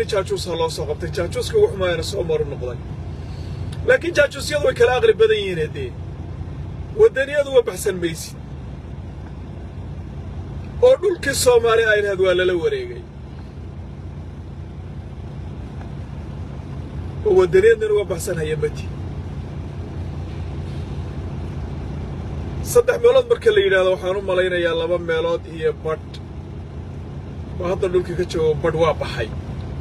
جاجوس الله سقطت جاجوس كوح ما ينسوا مر النقطة لكن جاجوس يضوي كالأغلب بدين هدي والدنيا ذو بحسن ميسي أقول كالصومالي أين هذول لا وريقي والدنيا ذو بحسن هي بتي صدق ميلاد مركل لينا لو حنون ملاينا يا لبا ميلاد هي بات وهذا دول كيكتشو بدوا بحي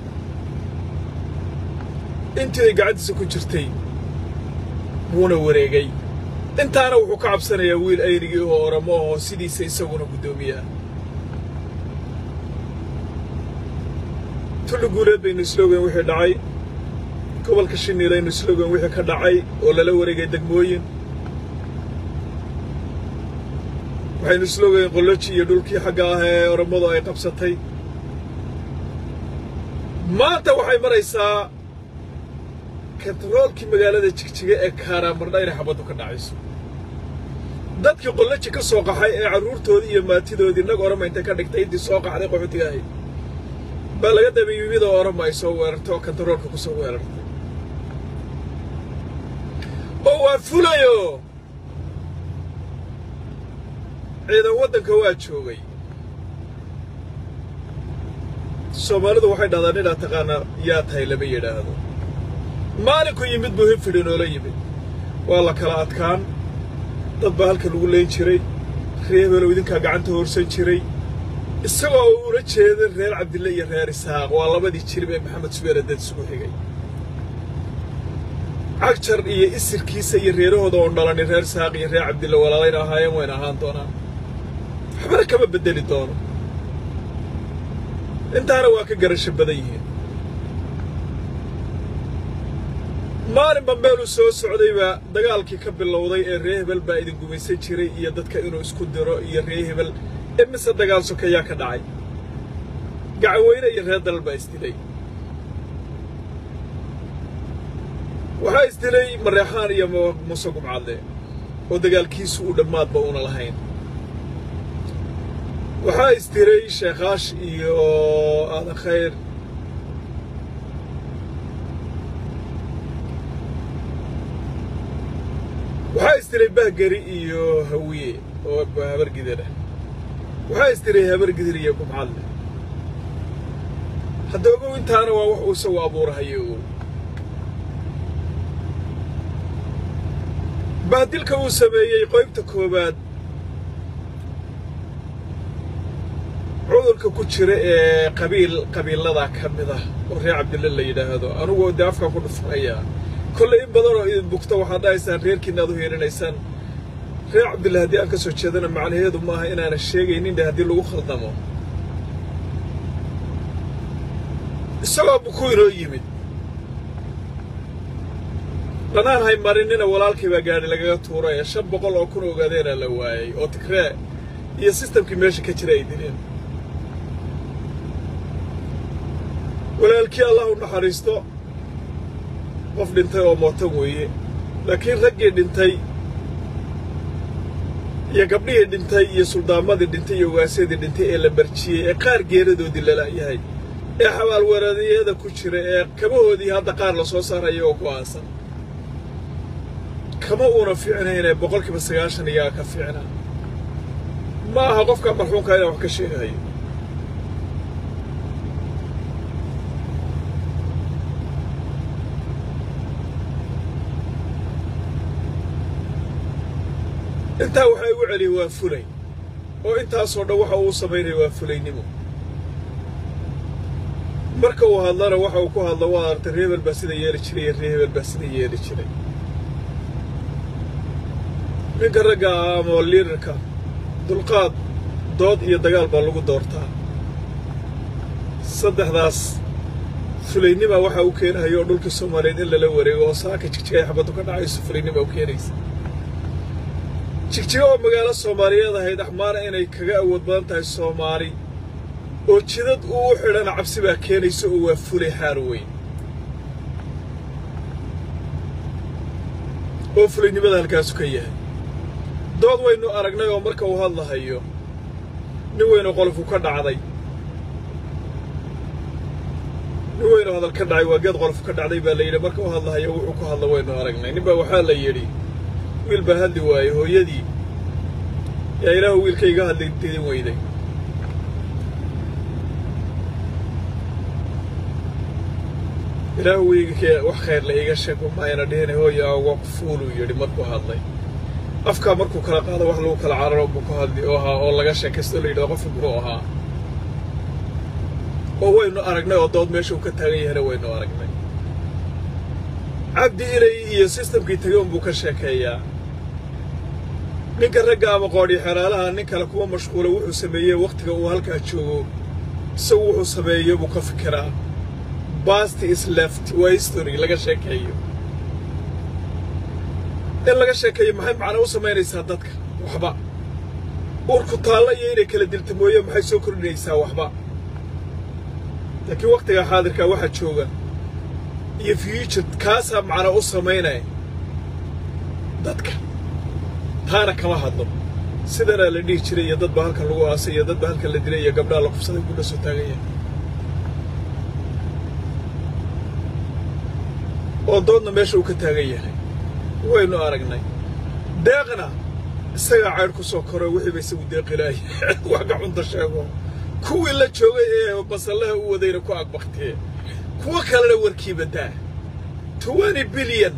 انت قاعد سكو جرتي مونا وريقي انت انا وحو كعبسنا يا ويل ايريغي oo oramo sidiisa isaguna gudoomiya tulu guuleed baynu slogan wixii dhacay gobolka Shineelaynu slogan wixii ka dhacay oo lala wareegay degmooyin waxaynu slogan qoloji iyo dhulkii xagga ah ee oramadu ay qabsatay maanta waxay maraysaa katroolkii magaalada Jigjiga ee Kaaramarna inay xabadu ka dhacayso dadkii qoloji ka soo qaxay ee caruurtoodii iyo maatidoodii nag orama inta ka dhigtay intii soo qaxday qaxootiga ahayd baa laga dabiibida orama ay soo weerartay oo katroolka ku soo weerartay oo waa fulayo ciidan wadanka waa joogay Soomaalidu waxay dhahdaan inaad taqaana yaa tahay lama yiraahdo maalinku yimid buu hifidin oo la yimid waa la kala adkaan dad baa halka lagu leen jiray reebelo idinka gacanta horsan jiray isagoo uu la jeeday reer Cabdille iyo reer Isaaq waa labadii jirib ee Maxamed Subeer dad isugu xigay Agjar iyo isirkiisa iyo reerahooda oo dhalan reer Isaaq iyo reer Cabdille walaalayna ahaayeen wayna ahaan doonaan xabara kama bedeli doono intaana waa ka garasho badan yihiin maalin bambeelu soo socdayba dagaalkii ka bilowday ee reehbel baa idin gumaysan jiray iyo dadka inuu isku diro iyo reehbel imise dagaal sokeeyaa ka dhacay gacweyne iyo reer dalba isdilay waxa isdilay Mareexaan iyo Muuse Gumcadle oo dagaalkiisu u dhamaadba una lahayn waxa isdiray Sheekhash iyo Aadan Khayr waxa isdiray Bahgari iyo Hawiye oo habar gidana waxa isdiray habar gidir iyo Gumcadle hadda ugu intaana waa wax uu soo abuurahayo baadilka uu sameeyay qaybta koobaad cudurka ku jira ee qabiilada kamid ah oo reer Cabdille la yiraahdo anigu daafka ku dhufaya كل بدر بكتة واحدة إنسان غير كنا ظهير إنسان غير عبد الله هدي أنكسر شدنا مع الهيد وما هنا الشيء إني ده هدي له خلطمه السبب بكون رأيمد قناة هاي مريننا ولا الكبا قاعد لقى تورا يا شاب بقول أكونوا قادين لواي أو تكره هي سيستم كميش كتير دينين ولا الكي الله نحرسته qof dhintay oo mooto weeye laakiin raggii dhintay iyo gabdhihii dhintay iyo suldaamadii dhintay iyo waaseedii dhintay ee la barjiyay ee qaar geeradoodii la laayahay ee xawaal weerariyada ku jira ee kabahoodii hadda qaar la soo saarayo oo ku aasan kama una fiicnayna 90% iyaga ka fiicna ma aha qofka marxuunka inuu wax ka sheegayo inta waxay u celi waa fulay oo intaas oo dhan waxa uu sameeyay waa fulaynimo marka uu hadlana waxa uu ku hadlo waa artay reebel baa sida yeeli jiray reebel baa sida yeeli jiray min garaga ama liirka dulqaad dood iyo dagaal baa lagu doortaa saddexdaas fulaynimo waxa uu keenayo dhulka Soomaaliyeed in la wareego oo saaka Jigjiga xabadu ka dhacayso fulaynimo uu keenaysa Jigjiga oo magaalo Soomaaliyeed ahayd axmaara inay kaga awood badan tahay Soomaali oo jidad uu xidhan cabsi baa keenaysa oo waa fulay xaar weyn oo fulaynimada halkaas ka yahay dood waynu aragnay oo marka uu hadlahayo nin weyn oo qolfu ka dhacday نوين هذا الكدعي وقد غرف كدعي بالليل مركو هذا يوحك هذا وين أرجنا نبى وحال يدي ويل بهذي واي هو يدي يا إله ويل كي قال لي تدي ويدي إله ويل كي وخير لي قشك وما يندهن هو يا وقفول ويدي مركو هذا أفكار مركو كلا هذا وحلو كلا عرب وكهذي أوها والله قشك استولي لغف بروها وهو إنه أرجنا وضاد ماشوا كتاعي هنا وإنه أرجنا عبدي إلي سيستم كي تيوم بكشكايا نك الرجع مقاري حرالها نك لكوا مشغولة وحسابية وقت وهالك أشوفه سووا حسابية بكفكرة past is left وhistory لقى شكايا لقى شكايا محب على وسمين يساعدك وحبا وركض ييري كلا دلت مويه محي سكر ليسا وحبا لكن وقتها حاضر كواحد شوغا يفيوتشر كاسا معنا وسمينه dadka taana kama hadlo sidana la dhigi jiray dad ba halka lagu aasay dad ba halka la dilay gabdhaha la qofsaday guud soo taagaya oo doodna meesha uu ka taagan yahay waynu aragnay deeqna isaga cayr ku soo koray wixii bay isagu deeqilay wax gacunta sheego kuwii la joogay ee basalaha u wadayna ku aqbaqtay kuwa kale warkii badaa 20 billion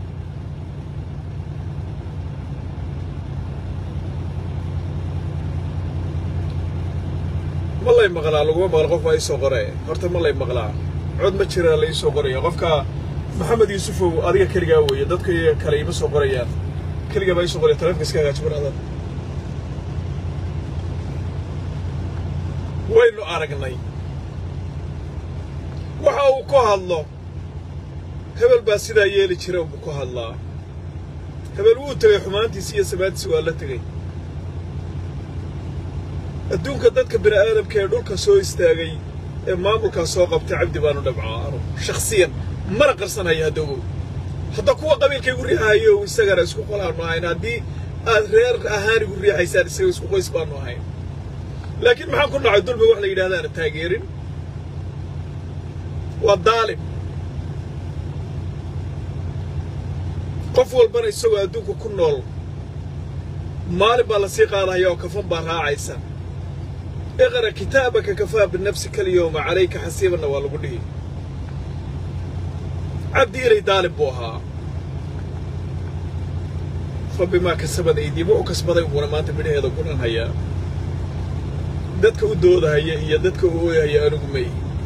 والله مغلا لو ما القف اي سو قري horta ma lay maqlaa cod ma jira la soo qorayo qofka maxamed yuusuf oo adiga kaliga weeye dadka kale ima soo qorayaan kaliga bay soo qoray taleefanka iska gaajibanaada waynu aragnay waxa uu ku hadlo hebel baa sida yeeli jiray uu ku hadlaa hebel uu tagay xumaantiisa iyo sabaadkiisa waa la tagay adduunka dadka bini aadamka ee dhulka soo istaagay ee maamulka soo qabtay cabdi baanu dhabcaano shakhsiyan mar qarsanaya hadow hadda kuwa qabiilkay ugu riixayo isagana isku qolaan ma ahayn hadii aad reer ahaan ugu riixaysaan isaga isku qoys baanu ahayn laakiin maxaa ku dhacay dulmi wax la yiraahdaa taageerin waa daalim qof walbana isagoo adduunka ku nool maalin baa la sii qaadayo kafan baa raacaysa اقرأ كتابك كفى بنفسك اليوم عليك حسيبا والغدي عبدي إلي طالب بوها فبما كسبت أيدي مو كسبت يقول ما تبني هذا كلنا هيا دتك ودود هيا دتك هيا رقمي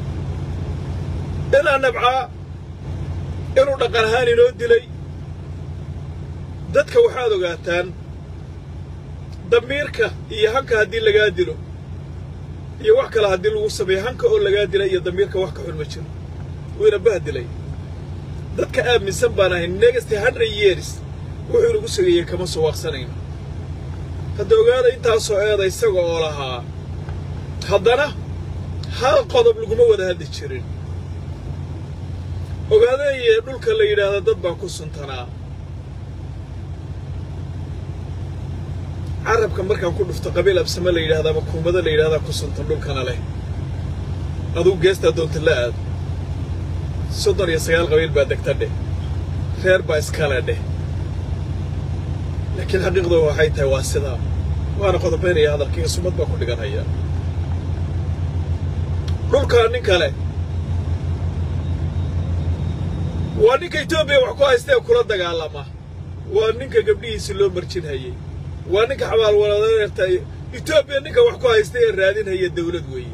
إلا نبعا إنو نقرهاني نود لي دتك وحادو قاتان دميرك إيهانك هدي اللي قادلو iyo wax kala hadii lagu sameeyo hanka oo laga dilay iyo damiirka wax ka xulma jiro wayna bahdilay dadka aaminsan baanahay next 100 years wuxuu lagu sameeyay kama soo waqsanayno hada ogaada inta soo eeday isaga oo lahaa hadana hal qodob lagu ma wada hadli jirin ogaada ee dhulka la yiraahdo dad baa ku suntanaa عرب كم مركب كل في قبيلة بسمة اللي هذا مكون بدل اللي هذا قصة تقول كان له أدو جست أدو تلاقى صدر يسيال قبيل بعدك تده خير بايسكاله ده لكن حقيقة هو حيته واسطة وأنا قد بيني هذا الكيس سمت بكون لقى هيا كل كان نكاله وانك يتوبي وحكوا يستوي كل هذا قالما وانك قبلي يسلو مرشين هيا وانك حوال ولا ذا إثيوبيا نك وحكوا يستوي الرادين هي الدولة وهي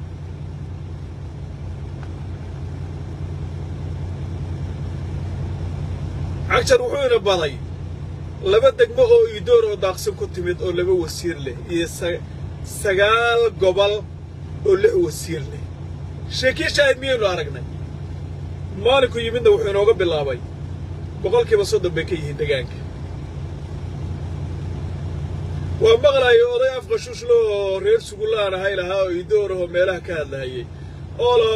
عشان وحنا بالي لبدك ما هو يدور وداقسم كتمت أو لبه وسير له سجال قبل وله وسير له شكي شاهد مين وارجنا مالك يمين وحنا وقبل الله باي بقول كيف صدق بكيه دقانك ومغلا يوضي أفغشوش له رير سقولان هاي لها ويدوره ميلها كان لهاي أولا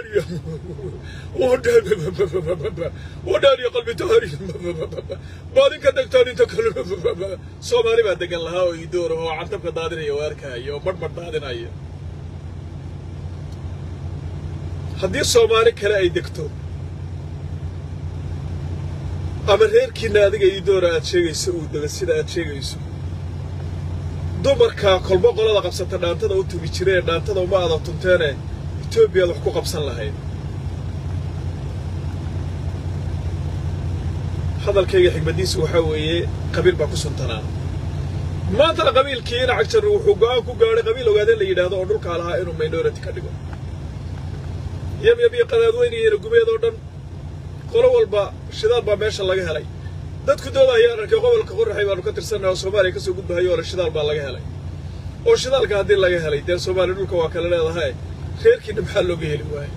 وداني قلبي تهري بعدين كدك تاني تكلم سومالي بعد قال لها ويدوره وعنتب كدادين يوارك هاي ومرمر دادين هاي haddii Soomaali kale ay degto ama reerkiina adiga iyo doora aad sheegayso uu daga sida aad sheegayso dumarka kolba qolada qabsata dhaantada u tugi jireen dhaantada uma aad tunteene Itoobiya wax ku qabsan lahayd hadalkayga xigmadiisu waxa weeye qabiil baa ku suntanaa maanta qabiilkiina cagjar wuxuu go'aan ku gaaray qabiil ogaadeen la yiraahdo oo dhulka lahaa inuu minority ka dhigo yam qadaadweynayeena gubeed oo dhan qolo walba shidaal baa meesha laga helay dadku doodaya arkay gobolka qorraxay baan ka tirsanaa oo Soomaaliya ka soo gudbayo oo shidaal baa laga helay oo shidaalka hadii laga helay dee Soomaaliya dhulka waa kala leedahay reerkiina maxaa looga heli waayay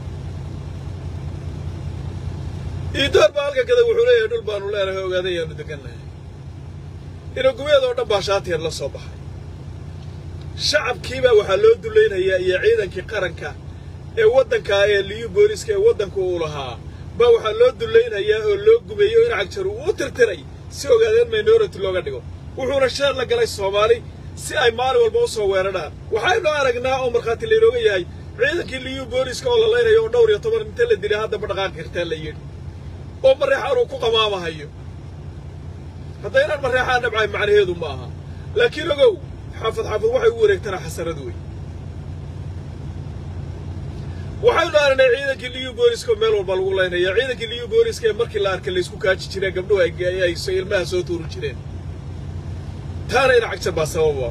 idoor baa halka kada wuxuu leeyahay dhul baanu leeyahay ogaadayaanu deganahay inuu gubeed oo dhan baa shaatiyan la soo baxay shacabkiiba waxa loo duleynaya iyo ciidankii qaranka ee wadanka ee liyu booliska ee wadanka uu lahaa ba waxa loo duleynaya oo loo gubeeyo in cagjar uu tirtiray si ogaadeen minority looga dhigo wuxuuna sheer la galay Soomaali si ay maalin walba u soo weeraraan waxaynu aragnaa oo marxaati leeroga yahay ciidankii liyu booliska oo la leeyahay oo dhowr iyo toban inta la dilay hadda dhaqaaq kirtaa la yiri oo mareexaan uu ku qamaamahayo haddayna mareexaan nabcay macnaheedu ma aha laakiin ogow xaafad waxay u wareegtana xasarad weey waxaynu aragnay ciidankii liyu booliska meel walba lagu leenayaa ciidankii liyu booliska markii la arkay la isku kaaji jiray gabdhuhu ay ilmaha soo tuuru jireen taana ina cagjar baa sababa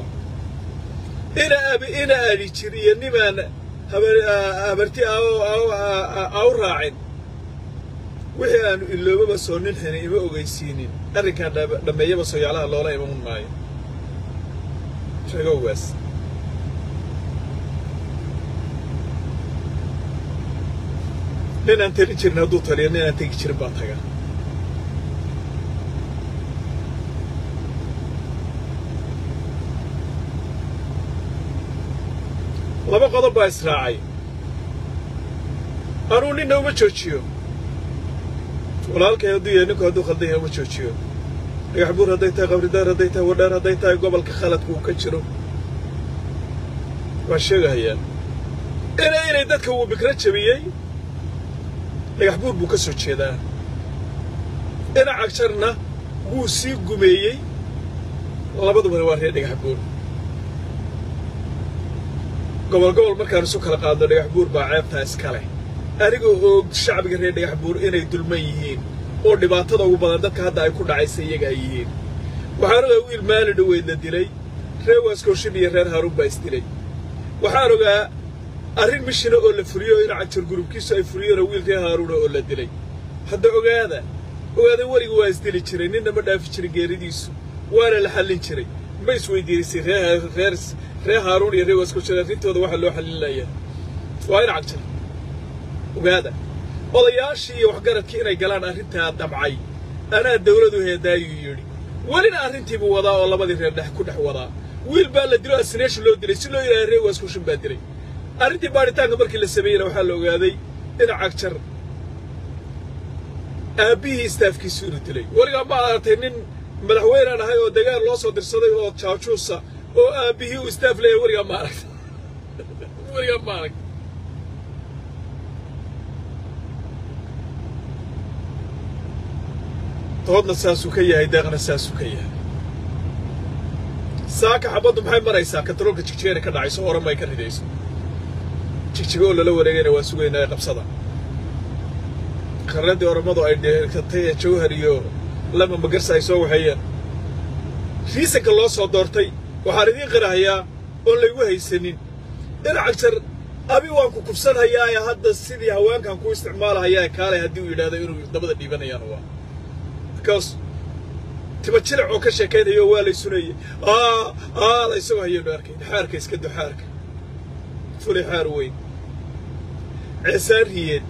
ina aadi jiriye nimaan habarti aw raacin wixii aanu iloobaba soo nin xina ima ogeysiinin arrinkan dhameeyaba soo yaalaha loola iman maayo sheego waas ninaan tali jirin hadduu taliyo ninaan tegi jirin baa taga laba qodob baa israacay anuu ninna uma joojiyo walaalkay hadduu yahay ninku hadduu khaldan yahay uma joojiyo dhagax buur hadday tahay qabridaar hadday tahay wadhaar hadday tahay gobolka khaladka uu ka jiro waa sheegahayaa inay dadka uu bikra jabiyey dhagax buur buu ka soo jeedaa ina cagjarna wuu sii gumeeyey labaduba waa reer dhagax buur gobol markaan isu kala qaadno dhagax buur baa ceebtaa iskale anigoo og shacbiga reer dhagax buur inay dulman yihiin oo dhibaatada ugu badan dadka hadda ay ku dhacaysa iyaga ay yihiin waxaan ogaa wiil maalin dhaweyd la dilay reer waaskooshin iyo reer haaruun baa isdilay waxaan ogaa arrin mishina oo la furiyo in cagjar gurubkiisu ay furiyeen wiil reer haaruun oo la dilay hadda ogaada wariga waa isdili jiray ninna ma dhaafi jirin geeridiisu waana la xallin jiray ma isweydiisay reer haaruun iyo reer waaskooshin arrintooda waxa loo xallinaya waa in cagjar ogaada odayaashii iyo waxgaradkii inay galaan arrintaa dabcay anaa dawladu heedaayuu yidhi welina arrintiibuu wadaa oo labadii reer ku dhex wadaa wiil baa la dilo asneesha loo dilay si loo yidhaha reer waaskooshin baa dilay arrintii baaritaanka markii la sameeyeyna waxaa la ogaaday in cagjar aabbihii istaafkiisu inuu dilay weligaa ma aragtay nin madaxweynaan ahay oo dagaal loo soo dirsaday oo jaajuusa oo aabbihii uu istaaf leeyahay weligaa ma aragtay doodna saasuu ka yahay deeqna saasuu ka yahay saaka xabaddu maxay maraysaa katroolka jigjigeena ka dhacayso oran bay ka ridayso jigjigo oo lala wareegayna waa sugaynaa qabsada qarradii oramadu ay dheerkatay ee jawhar iyo lama magarsa ay soo waxeeyeen riisanka loo soo doortay waxaan idiin qirahayaa oon laygu haysanin in cagjar abi waan ku kubsanhayaa hadda sidii haweenkan ku isticmaalahayaa kaalay haddii uu yidhaahdo inuu dabada dhiibanayaan waa because tibajilic oo ka sheekaynayo waa la sunayay la isoo hayeen arkay xaarka iska duxaarka fuli xaar weyn cisaariyeen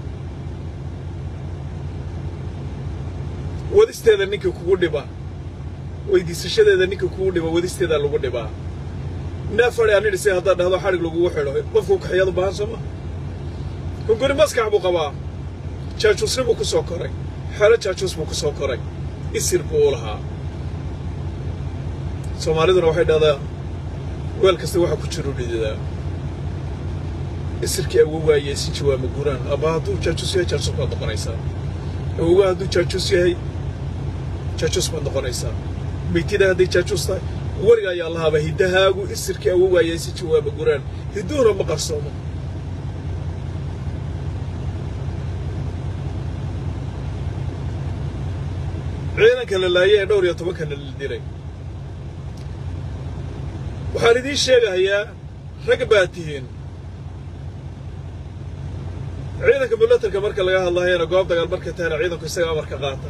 wadisteeda ninka kugu dhiba weydiisashadeeda ninka kugu dhiba wadisteeda lagu dhibaa naafari aan idhisay hadda dhahdo xarig lagu xidho qofku kaxiyadu baahan soo ma hunguri maskax buu qabaa jaajuusnimo ku soo koray xero jaajuus buu ku soo koray isir buu lahaa soomaaliduna waxay dhahdaa weel kasta waxa ku jiro dhididaa isirkii awowga ayay si jawaab guraan aba hadduu jaajus yahay jaajus baad noqonaysaa awowga hadduu jaajus yahay jaajus baad noqonaysaa meytida hadday jaajus tahay wariga ayaa allahaba hiddahaagu isirkii awowga ayay si jawaab guraan hidduhuna ma qarsoomo ciidanka la laayay ee dhowr iyo tobankana la dilay waxaan idiin sheegahayaa rag baa tihiin ciidanka milatarka marka laga hadlayana goob dagaal marka tahana ciidanku isaga amarka qaata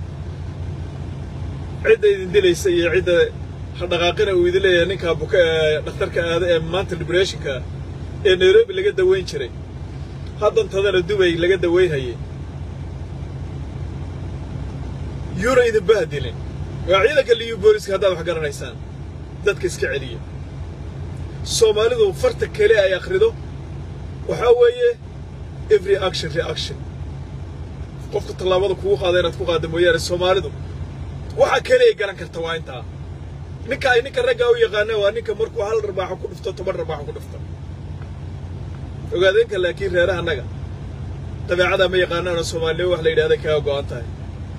cidda idin dilaysa iyo cidda dhaqaaqina uu idin leeyahay ninka buka dhakhtarka aada ee maanta liberationka ee Nairobi laga daweyn jiray haddan tadana Dubai laga daweynayay yura idin bahdilin waa ciidanka liyu booliska haddaad wax garanaysaan dadka iska celiya Soomaalidu farta kale ay akhrido waxa weeye every action reaction qofka talaabada kugu qaada inaad ku qaado mooyaane Soomaalidu waxa kale ay garan kartaa waa inta ninka ragga u yaqaan waa ninka markuu hal rarbaax ku dhufto 10 rarbaax ku dhufto ogaadeenka laakiin reeraha naga dabeecada ma yaqaanaan Soomaaliyeed wax la yiraahdo ka go'an tahay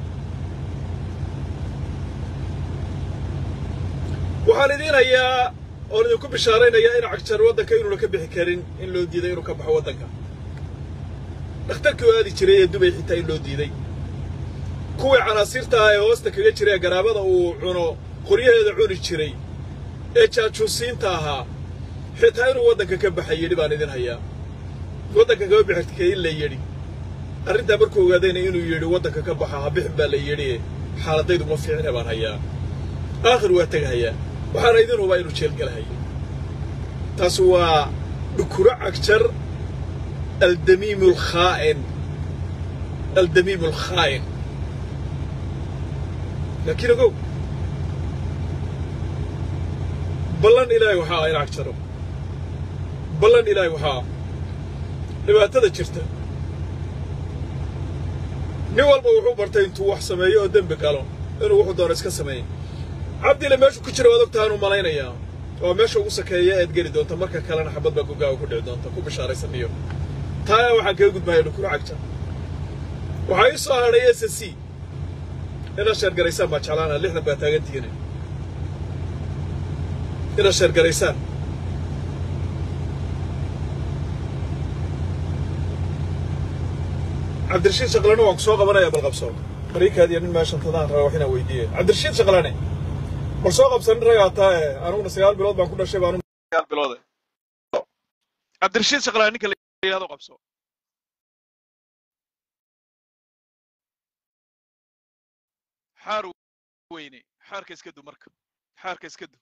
waxaan idin hayaa oo idinku bishaaraynayaa in cagjar wadanka inuu ka bixi karin in loo diiday inuu ka baxo wadanka dhakhtarkii aadi jiray ee Dubai xitaa in loo diiday kuwii canaasirta ah ee hoosta kaga jiray garaabada uu cuno qoryaheeda cuni jiray ee jaajuusiinta ahaa xitaa inuu wadanka ka baxay baan idin hayaa wadanka ka bixi la yiri arrinta markuu ogaadeen inuu yiri wadanka ka baxa ha bixin baa la yiri xaaladaydu ma fiicna baan hayaa aakhir waa tagaya waxaan idin hubaa inuu jeel galahay taas waa dhukuro cagjar الدميم الخائن الدميم الخائن لكن أقول بلن إلهي وحاء إلى عكسره بلن إلهي وحاء لما تذكرته نوال بوحو برتين توح سمايه ودن بكالون إنه وحو دارس كسمايه عبدي لما يشو كتير وادوك تانو ملايين أيام وماشو وسكايا إدقاري دون تمركا كالان حباد باقوقا وكودع دون تكو بشاري سنيو تايا waxaan ka gudbay dhukuro cagta waxay soo haray SSC ina shar garaysan ma jeclaana lixdan baa taagan tihiin ina shar garaysan Cabdirashiid Shaqlane waan soo qabanaya bal qabso bariikaad iyo nin meeshan tadaan raaw waxina weydiiyay Cabdirashiid Shaqlane bal soo qabsan ragaa taa anuguna 9 bilood baan ku dhashay baan 9 bilood Cabdirashiid Shaqlane ninka يا ذو قبصو حارو ويني حارك اسكدو مركب حارك اسكدو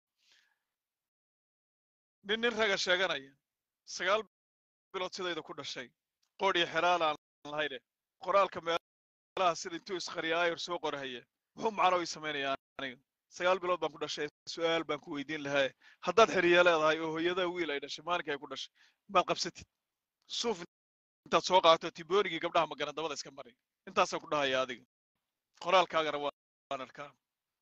نين رجع شجرة سجال بلوت سيدا كل شيء قولي حلال على هيدا قرال كمال لا سيد انتو اسخرياي ورسوق ورهيه هم عربي سميني يعني سجال بلوت بنكل شيء سؤال بنكو يدين لهاي حداد حريالة هاي وهو يدا ويلا إذا شمالك يكون شيء ما قبستي شوف انت سوقعته تبوري قبلها ما كان دبل اسكمري انت سوقدها يا ادي قرال كاغر وان الكلام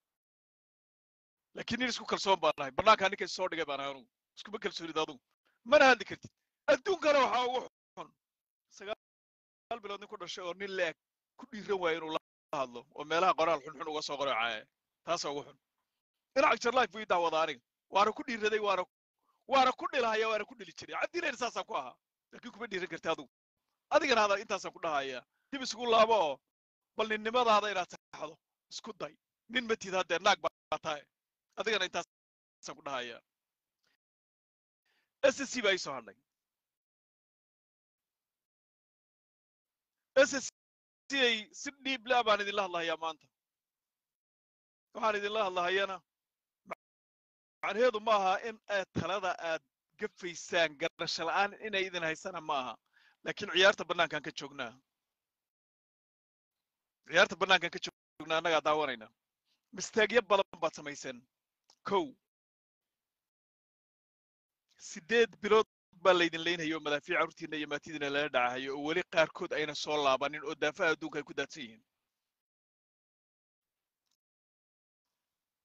لكن يسكو كلسون بالاي بنا كان كي سو دغه بانانو اسكو بكل سوري دادو ما هاد كرتي ادون كره waxa uu xun sagaal bilood ku dhashay oo nin leeg ku dhiiran way inuu la hadlo oo meelaha qoraal xun xun uga soo qoraacay taas ugu xun in actor life uu daawada aniga waana ku dhiiraday waana ku dhilahaya waana ku dhili jiray caddiin saasa ku aha laakiin kuma dhiiran kartaa adigana hada intaas ku dhahaya dib isku laabo bal ninnimadaada inaad taxdo isku day nin ma tiid hadda naag baa tahay adigana intaas ku dhahaya SSC bay soo hadlay SSC si dhiib la baan idin la hadlayaa maanta waxaan idin la hadlayana macnaheedu ma aha in talada aad gafaysaan garasho la'aan inay idin haysana ma aha laakiin ciyaarta banaankan ka joognaa annaga daawanayna mistaagyo badan baad samaysan kow 8 bilood baa laydin leeynayo madaafiic carruurtiina iyo maatidiina lala dhacayo oo weli qaarkood ayna soo laabanin oo daafaha adduunka ay ku daadsan yihiin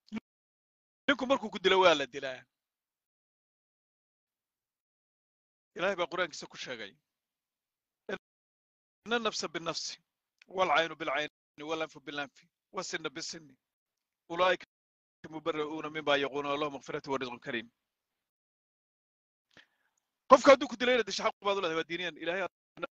ninku markuu ku dilo waa la dilaa إلهي بقرآن كيسا كشاقي إن النفس بالنفس والعين بالعين والأنف بالأنف والسن بالسن أولئك مبرؤون مما يقولون الله مغفرة ورزق كريم قف كادو كدليل دش حق بعض الله دينيا إلهي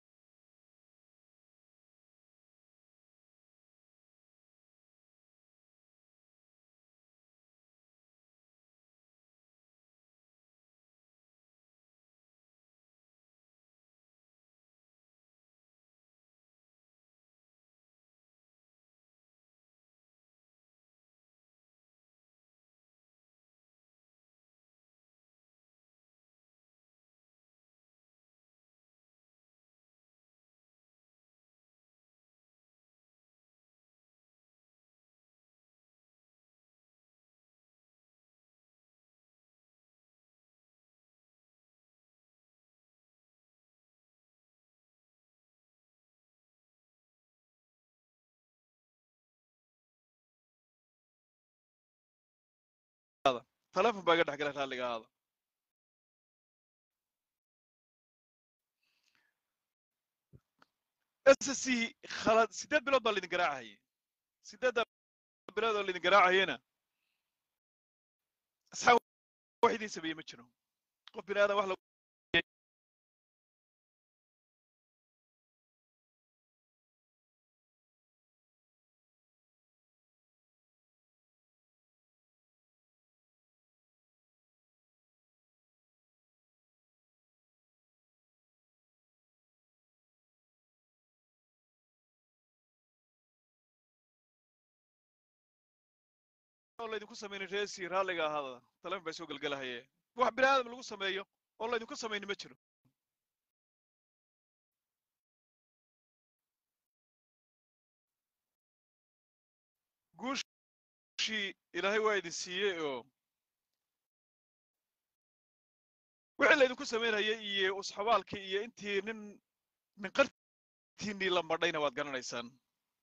هذا ثلاث باقي حق لك هذا SSC خلاص سداد بلاد اللي نقراها هي سداد بلاد اللي نقراها هنا أصحاب واحد يسوي متشنو قف بلاد واحد والله يدكو سمين رئيسي رالي هذا ثلاث بيسوق القلها هي واحد بلاد من سميه والله يدكو سمين متشنو قوشي إلهي وايد السيئة وعلى يدكو سمين هي وصحبالك هي أنتي من قرتيني لما رأينا واتقنا ريسان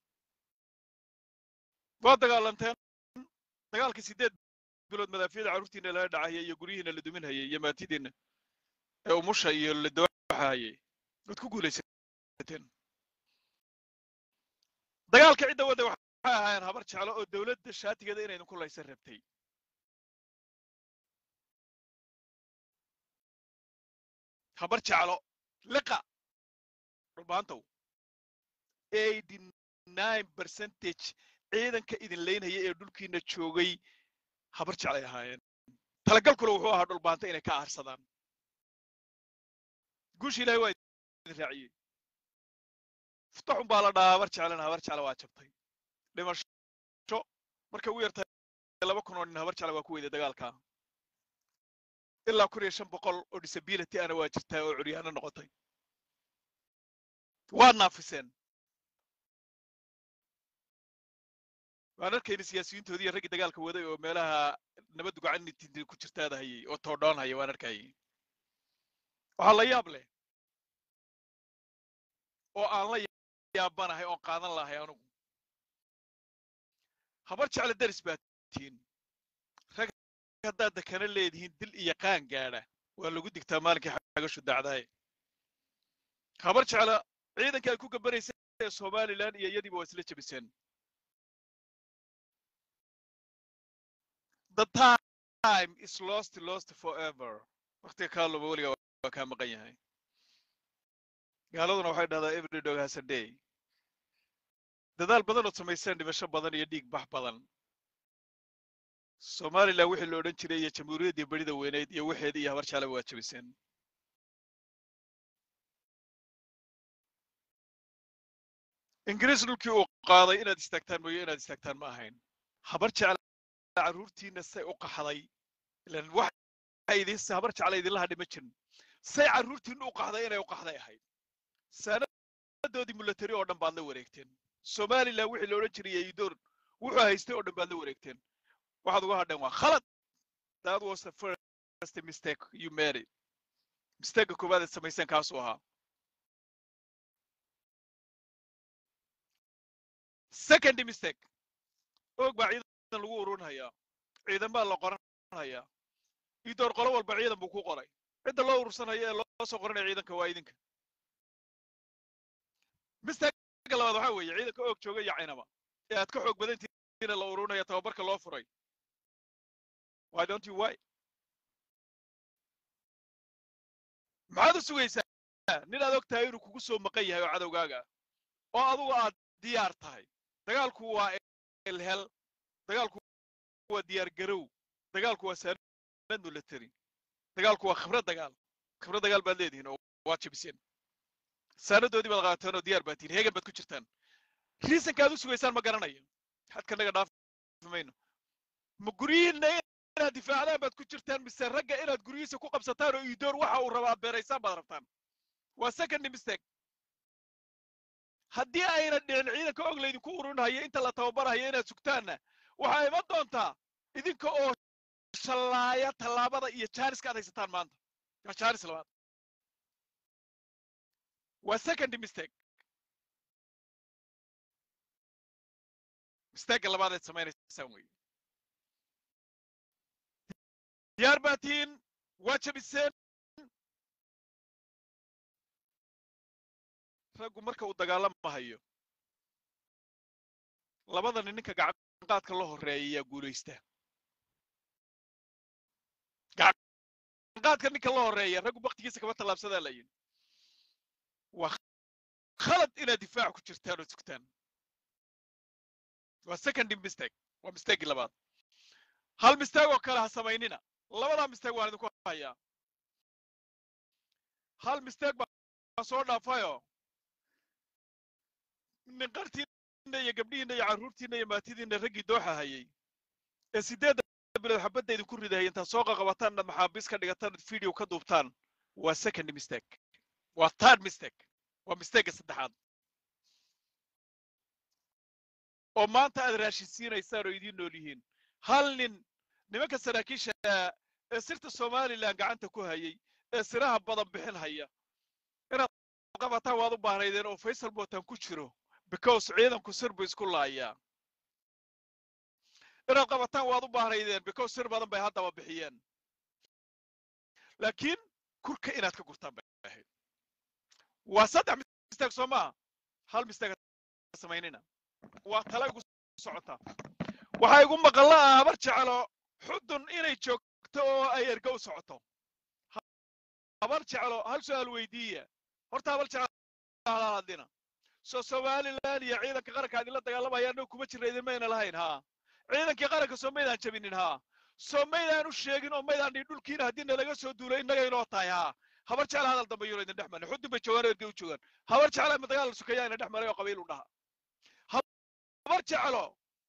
واتقالنتين dagaalkii 8 bilood madaafiyada caruurtiina la dhacay iyo gurihiina la duminayay iyo maatidiina ee umusha iyo la dawaaxayay wad ku guulaysateen dagaalka cidda wada waxa ahaayeen habar jeclo oo dawladda shaatigeeda inay ku laysan rabtay habar jeclo liqa rubaantow 89% ciidanka idin leynaya ee dhulkiina joogay habar jeclay ahaayeen talagalkuna wuxuu ahaa dhulbaanta inay ka aarsadaan guushi ilaahay waa idin raaciyey futaxun baa la dhahaa habar jecla waa jabtay dhimasho markay u yartahay 2,000 oo nin habar jecla waa ku weyday dagaalka ilaa 1,500 oo disability ana waa jirtaa oo curyaano noqotay waa naafiseen waan arkayna siyaasiyiintoodii iyo raggii dagaalka waday oo meelaha nabad gacan ku jirtaada hayay oo toodhoon haya waan arkayay waxaa la yaab leh oo aan la yaabanahay oo qaadan lahay anugu habar jecla daris baad tihiin rag haddaad dakana leedihiin dil iyo qaan gaadha waa lagu digtaa maalinkii xagashu dacdaay habar jecla ciidanka ay ku gabanaysa ee Somaliland iyo iyadiiba waa isla jabiseen the time is lost forever waqtiga kaalaba weliga waa kaa maqan yahay gaaladuna waxay dhahdaa every dog has a day dadaal badan oo samayseen dhimasho badan iyo dhiig bax badan Somaliland wixii la odhan jiray iyo jamhuuriyaddii barida weyneyd iyo waxeedii iyo habar jecla waa jabiseen ingiriis dhulkii uu qaaday inaad istaagtaan mooye inaad istaagtaan ma ahayn habar jecla caruurtiina say u qaxday ilaan waxa idin habar jecla idinla hadhi ma jirin say caruurtiina u qaxday inay u qaxday ahayd sanadoodii military oo dhan baad la wareegteen Somaliland wixii la odhan jiray Idoor wuxuu haystay oo dhan baad la wareegteen waxaad uga hadheen waa khalad that was the first mistake you made mistake koowaad ee samayseen kaasuu ahaa second mistake og baa ciidan lagu ururinayaa ciidan baa la qoranhayaa Idoor qolo walba ciidan buu ku qoray cidda loo urursanayo ee loo soo qoranaya ciidanka waa idinka mistake labaad waxa weeye ciidanka og jooga iyo caynaba ee aad ka xoog badan tihiin la ururinayo tababarka loo furay why don't you why maxaad u sugaysaa nin aad og tahay inuu kugu soo maqan yahay oo cadowgaaga oo adigu aad diyaar tahay dagaalku waa elhel dagaalku waa diyaar garow dagaalku waa saanad military dagaalku waa khibrad dagaal baad leedihiin oo waa jabiseen saanadoodii baad qaateen oo diyaar baad tihiin heegan baad ku jirtaan riisanka aad u sugaysaan ma garanayo xadka naga dhaafimayno ma guryihiinna inaad difaacdaan baad ku jirtaan mise ragga inaad guryihiisa ku qabsataan oo iidoor waxa uu rabaa beeraysaan baad rabtaan waa second mistake haddii ayna dhicin ciidanka og laydinku ururinhayo inta la tababarahayo inaad sugtaanna waxaa iman doontaa idinka oo shallaaya tallaabada iyo jaaniska aad haysataan maanta waa jaanis labaad waa second mistake labaad aad samaynaysaan weeye diyaar baa tihiin waa jabiseen raggu marka uu dagaalamahayo labada ninka gacanqaadka la horeeya guulaysta gacanqaadka ninka la horeeya raggu waqtigiisa kama tallaabsadaa la yidhi waa khalad inaad difaac ku jirtaan oo sugtaan waa second mistake waa mistake labaad hal mistake oo kale ha samaynina labadaa mistake waan idinku hayaa hal mistake baa soo dhaafayo nin qartiinna iyo gabdhihiinna iyo carruurtiinna iyo maatidiinna raggii dooxa hayay ee 8 bilood xabadda idinku ridahaya intaad soo qaqabataan inaad maxaabiis ka dhigataan video ka duubtaan waa second mistake waa third mistake waa mistake saddexaad oo maanta aad raashisiinaysaan oo idiin nool yihiin hal nin nimanka saraakiisha ee sirta somaliland gacanta ku hayay ee siraha badan bixin haya inaad qabataan waad u baahnaydeen oo faysal bootan ku jiro because ciidanku sir buu isku laayaa inaad qabataan waad u baahnaydeen because sir badan bay haddaba bixiyeen laakiin kurka inaad ka gurtaan bay ahayd waa saddex mistake soo maaha hal mistake samaynina waa tala igu socota waxaa igu maqalla ah habar jecelo xudun inay joogto oo ay erga u socoto habar jecelo hal su'aal weydiiya horta habar jecelo hadina soo somaliland iyo ciidanka qaranka idinla dagaalamayaan oo kuma jirna idinmayna lahayn haa ciidankii qaranka soo maydaan jabinin haa soo maydaan u sheegin oo maydaan dhihin dhulkiina haddii nalaga soo duulay innaga inoo tahay haa habar jecelo hadal dambe yuro idin dhex marin xudun bay joogaan oo erga u joogaan habar jecelo ma dagaal sukayaa ina dhex maray oo qabiil u dhaha habar jecelo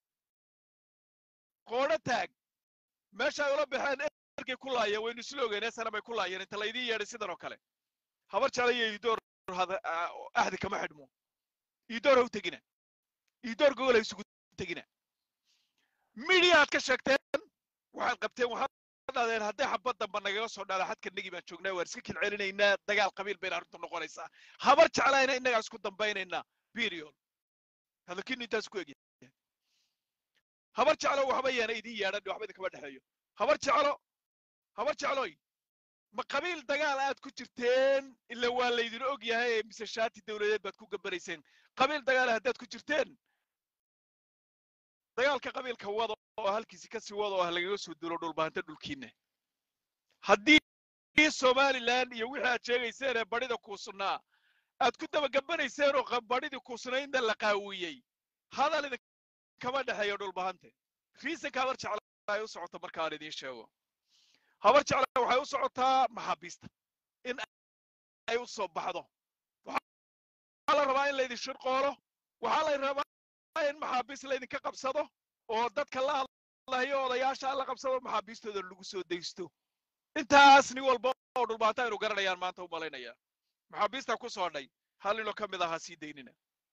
qoodho taag meesha ay ula baxeen ergay ku laayeen waynu isla ogeynee sana bay ku laayeen inta laydin yeedhay sidan oo kale habar jecelo iyo iidoor ahdi kama xidhmo iidoor ha u tegina iidoor gogol ha isugu tegina midiya aad ka sheegteen waxaad qabteen waxaad dhahdeen hadday xabad damba nagaga soo dhaala xadka nagi baan joognaa waan iska kilcelinaynaa dagaal qabiil bayna arrintu noqonaysaa habar jeclayna innagaa isku dambaynaynaa period hadalkiinu intaas ku egyahay habar jeclo waxba yaana idin yeedhan waxba idinkama dhexeeyo habar jecloy ma qabiil dagaal aad ku jirteen ila waa laydin og yahay mise shaati dawladeed baad ku gambarayseen qabiil dagaal haddaad ku jirteen dagaalka qabiilka wada oo halkiisi ka sii wada oo lagaga soo duulo dhulbaanta dhulkiinna haddii somaliland iyo wixii aad sheegayseen ee badhida kuusnaa aad ku daba gambanayseen oo badhidii kuusnaynda la qaawiyey hadal idinkama dhexeeyo dhulbahante riisanka habar jeclo ay u socoto markaan idiin sheego habar jeclo waxay u socotaa maxaabiista in ay u soo baxdo waxaa la rabaa in laydin shirqoolo waxaa la rabaa in maxaabiis laydinka qabsado oo dadka la hadlayo odayaasha la qabsado maxaabiistooda lagu soo daysto intaas nin walba oo dhulbaanta aynu garanayaan maanta u malaynaya maxaabiista ku soo dhay hal ilo ka mid ahaa sii daynina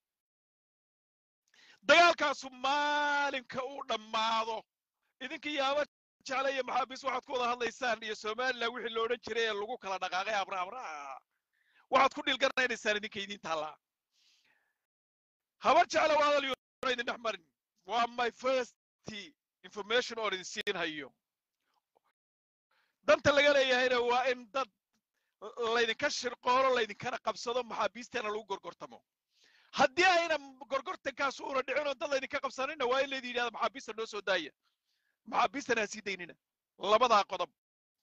dagaalkaasu maalinka uu dhammaado idinka iyo habar jeclo iyo maxaabiis waxaad ku wada hadlaysaan iyo somaliland wixii la odhan jiray ee lagu kala dhaqaaqay abraha waxaad ku dhilgaranaysaan idinka idiin taallaa habar jeclo waa hadal yoona idin dhex marin waa my first information oo idin siin hayo danta laga leeyahayna waa in dad laydinka shirqoolo laydinkana qabsado maxaabiisteena lagu gorgortamo haddii ayna gorgortankaas uuna dhicin oo dad laydinka qabsanayna waa in laydin yidhahda maxaabiista noo soo daaya maxaabiistana ha sii daynina labadaa qodob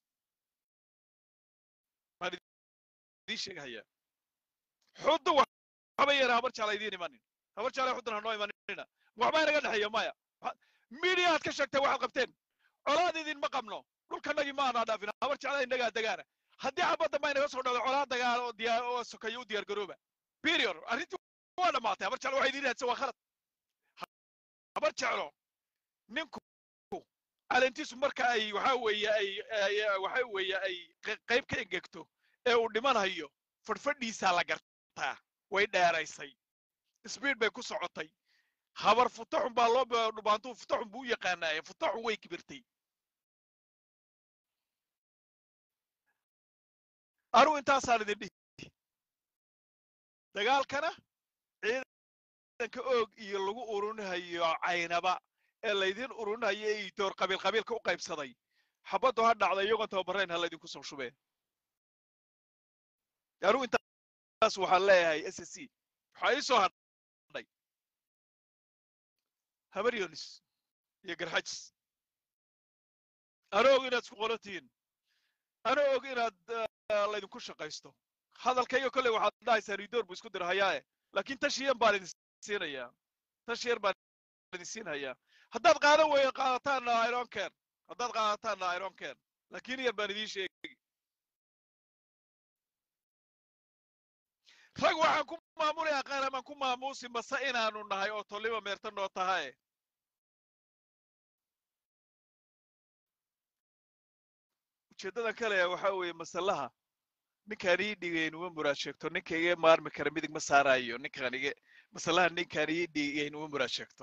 baan idiin sheegahayaa xuddu waxba yara habar jecla idiin imanin habar jecla xuddun ha noo imanina waxba inaga dhexeeya maya miidiya aad ka sheegtay waxaad qabteen colaad idinma qabno dhulkanagii ma aanaa dhaafin habar jecla innagaa degaana haddii xabadda ma inaga soo dhawday colaad dagaal oo sokayo u diyaar garooba period arrintii waa dhammaatay habar jeclo waxay idiin raadsan waa khalad habar jeclo ninku calentiisu marka ay waxa weeye ay qayb ka engegto ee uu dhimanayo fadhfadhiisaa la gartaa way dheeraysay speed bay ku socotay habar futaxun baa loo dhubaantuu futaxun buu u yaqaanaaye futaxun way kibirtay anugu intaasaan idin dhihi dagaalkana ciidanka oog iyo lagu ururinayo caynaba ee laydin ururinayo iyo door qabiilka u qaybsaday xabaddu ha dhacda iyagoon tababarayn ha laydinku soo shubeen anugu intaas waxaan leeyahay SSC waxaa ii soo hadhay habar yonis iyo garxajis ana og inaad isku qorantihiin ana og inaad laydinku shaqaysto hadalkayga kolley waxaad dhahaysaa ridoor buu isku dirahayaae laakiin tashiyan baan idin siinayaa tashiyar baan idin siinhayaa haddaad qaadan weeye qaadataanna ironken haddaad qaadataanna ironken laakiin yar baan idiin sheegi rag waxaan ku maamulayaa qaaramaan ku maamuusi mase inaanu nahay oo tolliba meerta noo tahae ujeeddadan kale waxaa weeye masalaha ninkaan ii dhigayn uma muraad sheegto ninka iga maarmi kara midig ma saaraayo ninkaan iga masalaha ninkaan ii dhigayn uma muraad sheegto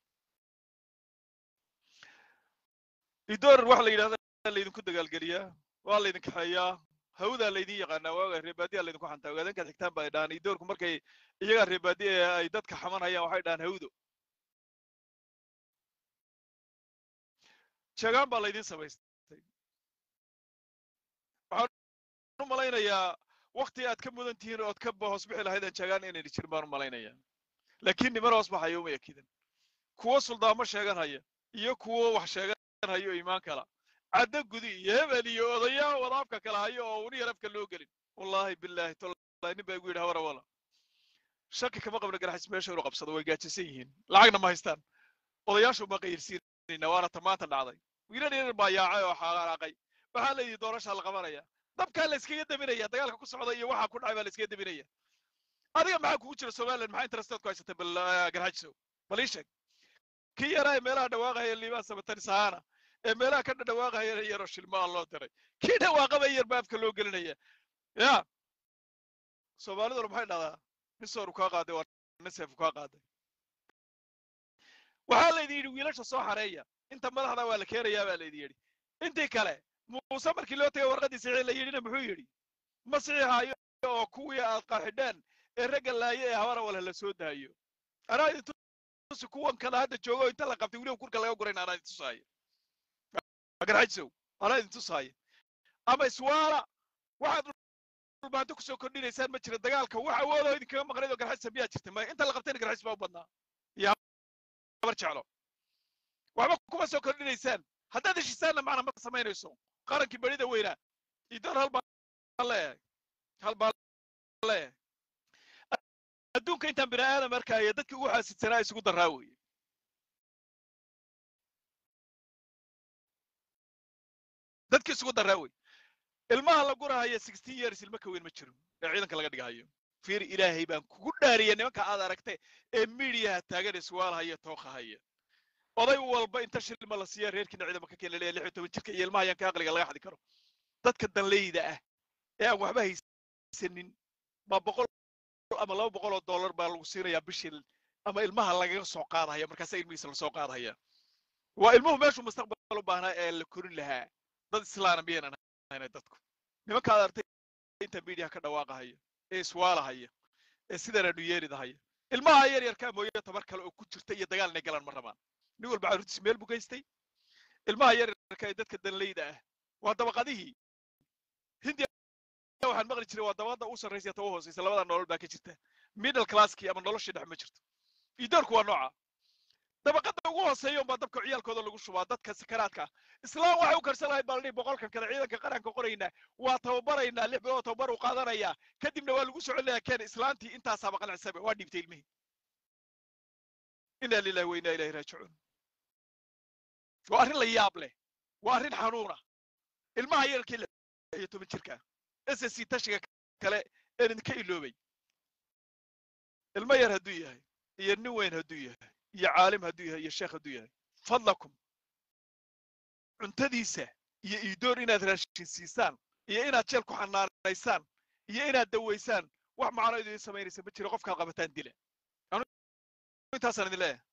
idoor waxa la yidhahda laydinku dagaalgeliyaa waa laydin kaxeeyaa hawdaa laydin yaqaanaa waaga reebaadiyaa laydinku xantaa ogaadankaad xigtaan baa dhahan idoorku markay iyagaa reebaadi ee ay dadka xamanayaan waxay dhahaan hawdo jeegaan baa laydin samaystay waxaan u malaynayaa waqti aad ka mudan tihiin ood ka hoos bixi lahaydaan jeegaan inayna jirin baan u malaynayaa laakiin niman hoos baxaya uma ekidan kuwo suldaamo sheegan haya iyo kuwo wax sheegan hayo iimaan kala cadda gudi iyo hebel iyo odayaa wadaafka kala hayo oo uni yarafka loo gelin wallaahi billaahi tallahi nin baa igu yidhi hawara wala shaki kama qabna garxis meesha inuu qabsado way gaajisan yihiin lacagna ma haystaan odayaashu ma qayrsiinayna waana tamaanta dhacday wiilan yaryar baa yaacay oo xaaqaaqay waxaa la yidhi doorashaa la qabanaya dabkaa la iskaga daminaya dagaalka ku socda iyo waxaa ku dhacay baa la iskaga daminaya adiga maxaa kugu jira somaliland maxaa interesteed ku haysatay bal garxajso bal ii sheeg kii yaraa ee meelaha dhawaaqaya liibaan sabatan saana ee meelaha ka dhawaaqaya yaroo shilmaa loo diray kii dhawaaqaba yar baa afka loo gelinaya ya soomaaliduna maxay dhahdaa nin sooru kaa qaaday waa nin seefu kaa qaaday waxaa laydin yidhi wiilasha soo xareeya inta madaxda waa la keenayaa baa laydin yidhi intii kale muuse markii loo tagay warqadii saxiix la yidhina muxuu yidhi ma saxiixaayo oo kuwii aad qaxidheen ee ragga laaye ee hawara wala la soo daayo anaa idin tusi kuwan kale hadda joogo inta la qabtay weliba kurka laga gurayn anaa idin tusaayo garxajsow anaa idin tusaayo ama iswaala waxaad dhulbaanto kusoo kordhinaysaan ma jira dagaalka wax awoodoo idinkaga maqnayd oo garxajsa miyaa jirtay ma inta la qabtayna garxajs baa u badnaa iyo habar jeclo waxba kuma soo kordhinaysaan haddaad heshiisaanna macna ma samaynayso qarankii barida weynaa idoor hal baan leeyahay adduunka intaan bini aadam arkaya dadkii ugu xaasidsanaa isugu daraa weeye dadkii isugu daraa weeye ilmaha la gurahaya 16 years ilma ka weyn ma jiro ee ciidanka laga dhigahayo fiir ilaahay baan kugu dhaariyay nimanka aad aragtay ee miidiyaha taagan iswaalhaya tooqahaya oday walba inta shilma la siiya reerkiina ciidamada ka keenay 16 jirka iyo ilmaha yanka aqliga laga xadi karo dadka danleyda ah ee aan waxba haysanin ma boqol ama $200 baa lagu siinayaa bishii ama ilmaha lagaga soo qaadaya markaas ilmihiisa la soo qaadaya waa ilmuhu meeshu mustaqbal u baahnaa ee la korin lahaa dad islaana miyaynan ahayn dadku nimanka aad aragtay inta miidiyaha ka dhawaaqahaya ee iswaalahaya ee sidana dhuyeeridahaya ilmaha yar yarka mooye tabar kale oo ku jirta iyo dagaal inay galaan ma rabaan nin walba caruurtiis meel buu geystay ilmaha yar yarka ee dadka danleyda ah waa dabaqadihii hindiya waxaan maqli jiray waa dabada u sarreysay ta u hooseysa labada nolol baa ka jirta middle classki ama noloshii dhex ma jirto iidoorku waa nooca dabaqada ugu hooseeya baa dabka ciyaalkooda lagu shubaa dadka sakaraadka islaam waxay u karsan lahayd baalni boqolkan kale ciidanka qaranka qorayna waa tababaraynaa 6 bilood tababar u qaadanaya kadibna waa lagu soconayaa keen islaantii intaas ama qanacsabe waa dhibtay ilmihi inna lillahi wa inna ilayhi raaji'uun waa arrin la yaab leh waa arrin xanuuna ilmaha yarkii 10 jirka SSC tashiga kale ee ka iloobay ilma yar haduu yahay iyo nin weyn haduu yahay iyo caalim haduu yahay iyo sheekh haduu yahay fadlakum cuntadiisa iyo iidoor inaad raashin siisaan iyo inaad jeel ku xanaanaysaan iyo inaad daweysaan wax macno idin sameynaysa ma jiro qofka qabataan dila intaasaan idin leeyahay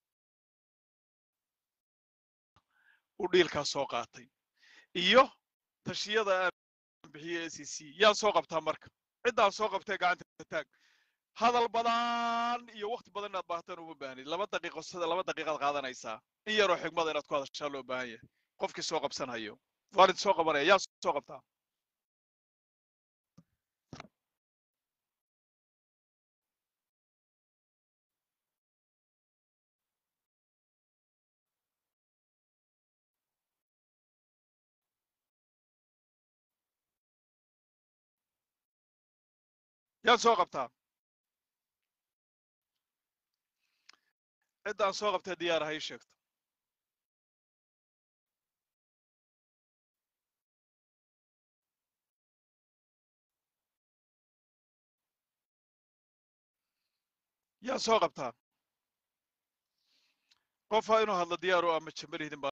u dhiilka soo qaatay iyo tashiyada bixiyay SSC yaa soo qabtaa marka cidaan soo qabtay gacanta taag hadal badan iyo waqti badan inaad baahataan uma baahnid 2 daqiiqo sida 2 daqiiqad qaadanaysaa in yaroo xigmada inaad ku hadashaa loo baahan yahay qofkii soo qabsanayo waalid soo qabanaya yaa soo qabtaa yaa soo qabtaa cidaan soo qabtay diyaar ahay sheegto yaa soo qabtaa qofa inuu hadlo diyaar u ama jambarihidin